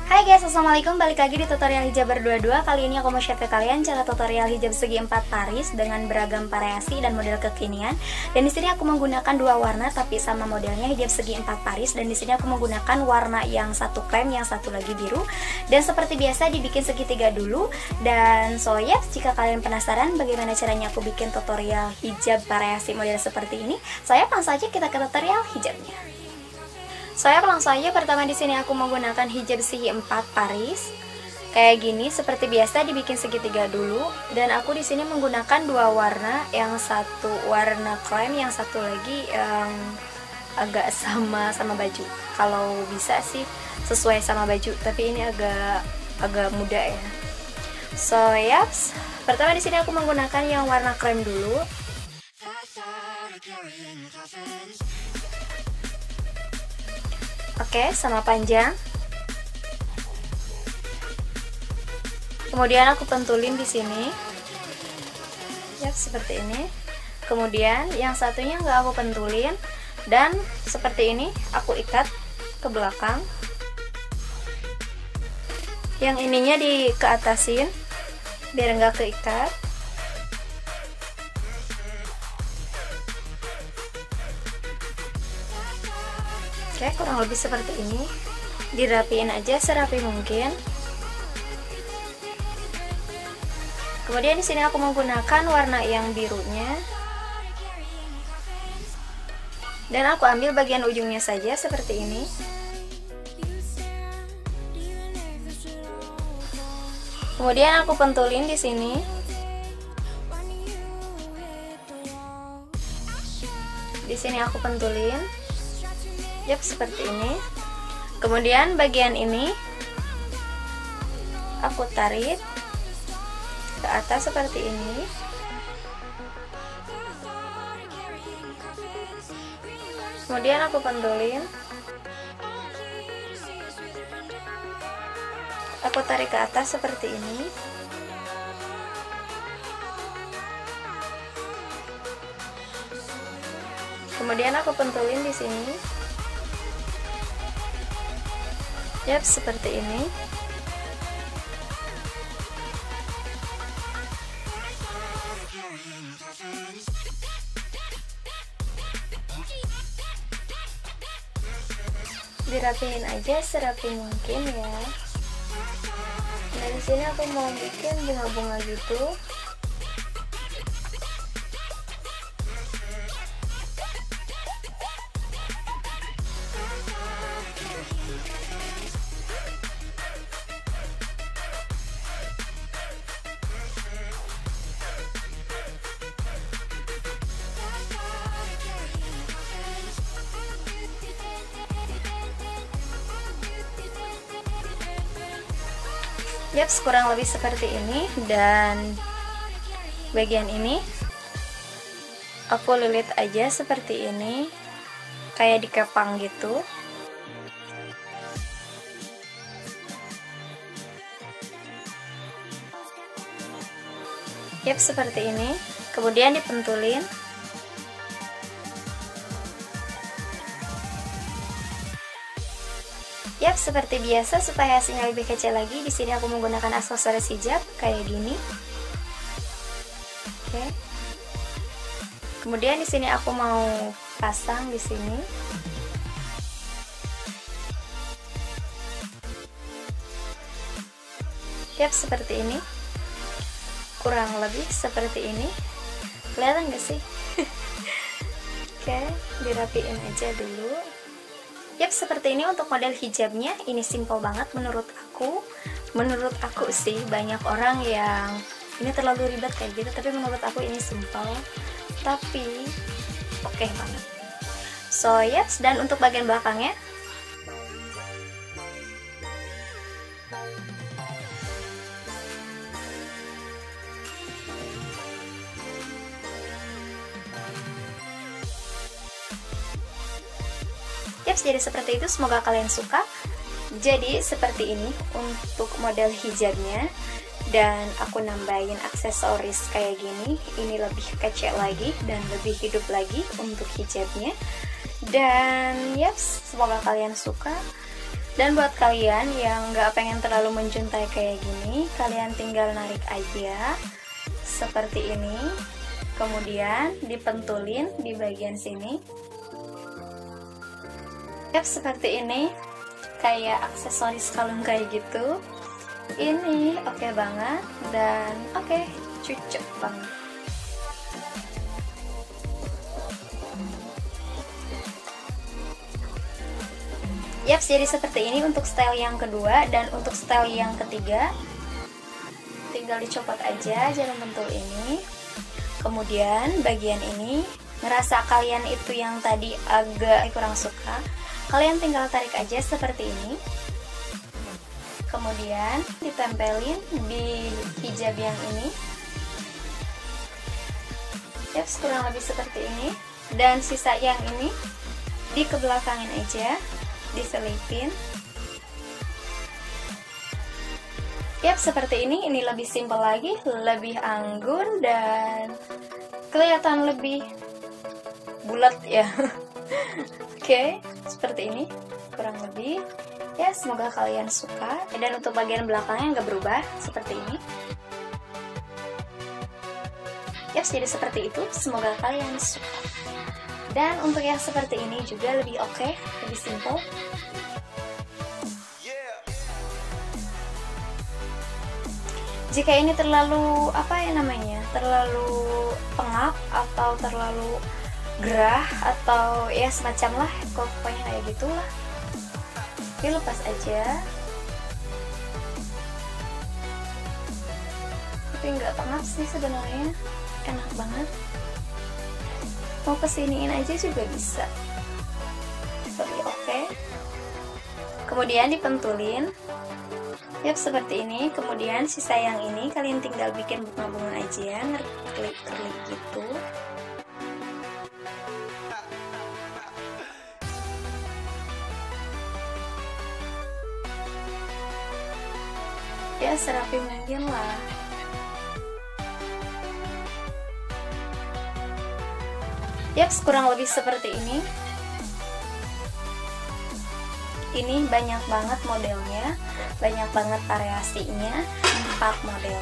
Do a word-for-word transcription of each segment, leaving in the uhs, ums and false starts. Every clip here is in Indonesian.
Hai guys, assalamualaikum, balik lagi di tutorial hijab berdua-dua. Kali ini aku mau share ke kalian cara tutorial hijab segi empat baris dengan beragam variasi dan model kekinian. Dan di sini aku menggunakan dua warna tapi sama modelnya, hijab segi empat baris. Dan di sini aku menggunakan warna yang satu krem, yang satu lagi biru. Dan seperti biasa dibikin segitiga dulu. Dan so ya, jika kalian penasaran bagaimana caranya aku bikin tutorial hijab variasi model seperti ini, saya langsung saja kita ke tutorial hijabnya. Saya langsung aja. Pertama di sini aku menggunakan hijab segi empat baris kayak gini, seperti biasa dibikin segitiga dulu. Dan aku di sini menggunakan dua warna, yang satu warna krem, yang satu lagi yang agak sama sama baju. Kalau bisa sih sesuai sama baju, tapi ini agak agak muda ya. So yaps, pertama di sini aku menggunakan yang warna krem dulu. Oke, sama panjang. Kemudian aku pentulin di sini. Ya, seperti ini. Kemudian yang satunya nggak aku pentulin, dan seperti ini aku ikat ke belakang. Yang ininya di keatasin biar nggak keikat. Oke, kurang lebih seperti ini. Dirapiin aja serapi mungkin. Kemudian di sini aku menggunakan warna yang birunya. Dan aku ambil bagian ujungnya saja seperti ini. Kemudian aku pentulin di sini. Di sini aku pentulin. Yap, seperti ini. Kemudian bagian ini aku tarik ke atas seperti ini. Kemudian aku pentulin. Aku tarik ke atas seperti ini. Kemudian aku pentulin di sini. Yap, seperti ini. Dirapiin aja serapi mungkin ya. Nah, di sini aku mau bikin bunga-bunga gitu. Yap, kurang lebih seperti ini. Dan bagian ini aku lilit aja seperti ini, kayak dikepang gitu. Yap, seperti ini. Kemudian dipentulin. Yap, seperti biasa supaya hasilnya lebih kecil lagi, di sini aku menggunakan aksesoris hijab kayak gini. Oke. Kemudian di sini aku mau pasang di sini. Yap, seperti ini. Kurang lebih seperti ini. Kelihatan gak sih? Oke, dirapiin aja dulu. Yap, seperti ini untuk model hijabnya. Ini simple banget menurut aku. Menurut aku sih, banyak orang yang ini terlalu ribet kayak gitu, tapi menurut aku ini simple tapi oke okay banget. So yes, dan untuk bagian belakangnya Yap, jadi seperti itu. Semoga kalian suka. Jadi seperti ini untuk model hijabnya. Dan aku nambahin aksesoris kayak gini. Ini lebih kece lagi dan lebih hidup lagi untuk hijabnya. Dan yap, semoga kalian suka. Dan buat kalian yang nggak pengen terlalu menjuntai kayak gini, kalian tinggal narik aja seperti ini, kemudian dipentulin di bagian sini. Yap, seperti ini, kayak aksesoris kalung kayak gitu. Ini oke okay banget dan oke okay, cocok banget. Yap, jadi seperti ini untuk style yang kedua. Dan untuk style yang ketiga, tinggal dicopot aja jarum pentul ini. Kemudian bagian ini, ngerasa kalian itu yang tadi agak kurang suka, kalian tinggal tarik aja seperti ini. Kemudian ditempelin di hijab yang ini. Yap, kurang lebih seperti ini. Dan sisa yang ini dikebelakangin aja, diselipin. Yap, seperti ini. Ini lebih simpel lagi, lebih anggun dan kelihatan lebih bulat ya. Oke, okay, seperti ini kurang lebih. Ya, semoga kalian suka. Dan untuk bagian belakangnya nggak berubah, seperti ini. Yap, jadi seperti itu. Semoga kalian suka. Dan untuk yang seperti ini juga lebih oke, okay, lebih simple. Jika ini terlalu apa ya namanya, terlalu pengap atau terlalu gerah atau ya semacam lah, pokoknya kayak gitulah. Oke, lepas aja. Tapi nggak pengap sih sebenarnya, enak banget. Mau kesiniin aja juga bisa. Tapi oke. Okay. Kemudian dipentulin. Yap, seperti ini. Kemudian sisa yang ini kalian tinggal bikin bunga-bunga aja, ngerklik-klik gitu. Ya, serapi mungkin lah. Yap, kurang lebih seperti ini. Ini banyak banget modelnya, banyak banget variasinya, empat model.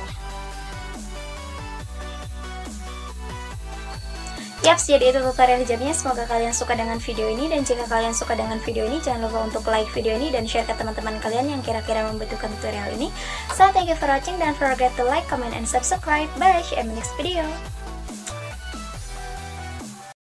Yap, jadi itu tutorial hijabnya. Semoga kalian suka dengan video ini, dan jika kalian suka dengan video ini, jangan lupa untuk like video ini dan share ke teman-teman kalian yang kira-kira membutuhkan tutorial ini. So, thank you for watching, dan don't forget to like, comment, and subscribe. Bye, see you in the next video.